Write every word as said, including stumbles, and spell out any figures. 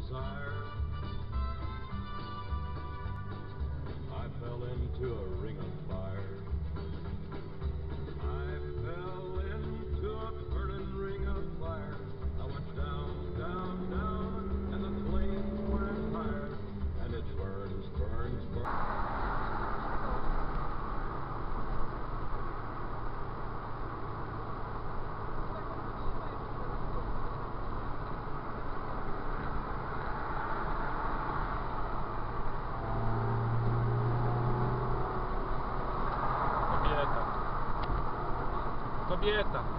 desire. I fell into a ring of fire. I fell into a burning ring of fire. I went down, down, down, and the flames went higher, and it burns, burns, burns. Kobieta.